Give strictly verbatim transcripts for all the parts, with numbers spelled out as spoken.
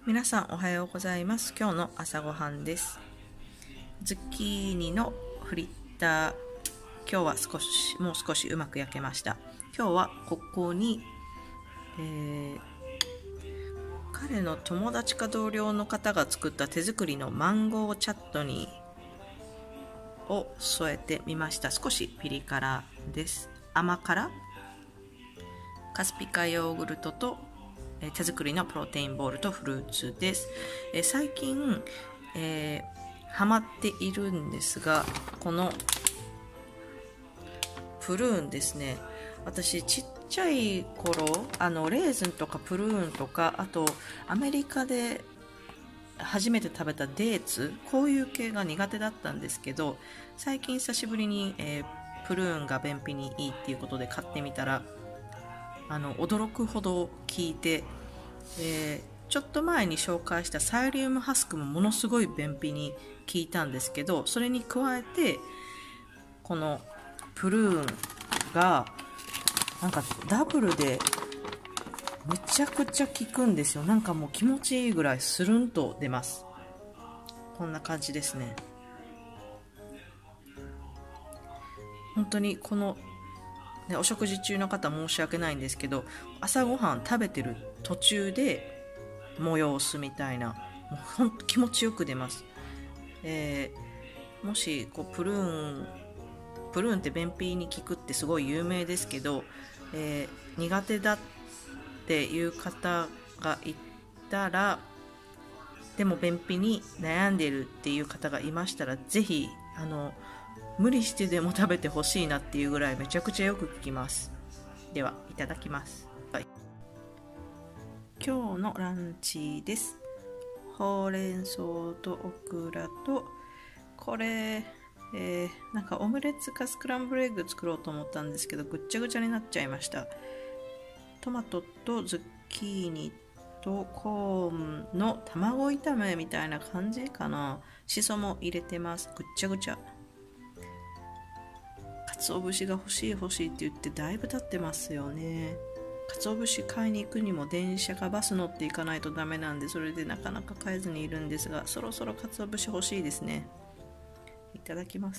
皆さんおはようございます。今日の朝ごはんです。ズッキーニのフリッター、今日は少しもう少しうまく焼けました。今日はここに、えー、彼の友達か同僚の方が作った手作りのマンゴーチャットニーを添えてみました。少しピリ辛です。甘辛カスピカヨーグルトと手作りのプロテインボールとフルーツです。え最近、えー、ハマっているんですが、このプルーンですね。私ちっちゃい頃あのレーズンとかプルーンとか、あとアメリカで初めて食べたデーツ、こういう系が苦手だったんですけど、最近久しぶりに、えー、プルーンが便秘にいいっていうことで買ってみたら、あの驚くほど効いて、えー、ちょっと前に紹介したサイリウムハスクもものすごい便秘に効いたんですけど、それに加えてこのプルーンがなんかダブルでめちゃくちゃ効くんですよ。なんかもう気持ちいいぐらいスルンと出ます。こんな感じですね。本当にこのお食事中の方申し訳ないんですけど、朝ごはん食べてる途中で催すみたいな、もうほんと気持ちよく出ます。えー、もしこうプルーンプルーンって便秘に効くってすごい有名ですけど、えー、苦手だっていう方がいたら、でも便秘に悩んでいるっていう方がいましたら、ぜひあの無理してでも食べてほしいなっていうぐらいめちゃくちゃよく効きます。ではいただきます。はい、今日のランチです。ほうれん草とオクラと、これ、えー、なんかオムレツかスクランブルエッグ作ろうと思ったんですけど、ぐっちゃぐちゃになっちゃいました。トマトとズッキーニとコーンの卵炒めみたいな感じかな。しそも入れてます。ぐっちゃぐちゃ。鰹節が欲しい欲しいって言ってだいぶ経ってますよね。鰹節買いに行くにも電車かバス乗っていかないとダメなんで、それでなかなか買えずにいるんですが、そろそろ鰹節欲しいですね。いただきます。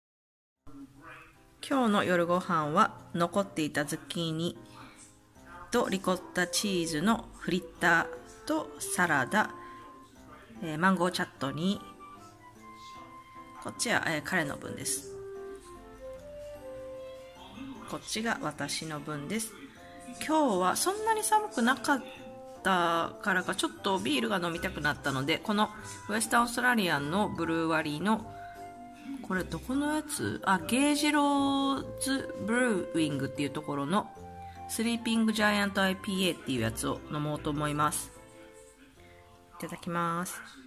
今日の夜ご飯は残っていたズッキーニとリコッタチーズのフリッターとサラダ、えー、マンゴーチャットニー、こっちは、えー、彼の分です。こっちが私の分です。今日はそんなに寒くなかったからかちょっとビールが飲みたくなったので、このウエスタンオーストラリアンのブルーワリーのこれどこのやつ、あ、ゲージローズブルーウィングっていうところのスリーピングジャイアント アイピーエー っていうやつを飲もうと思います。いただきます。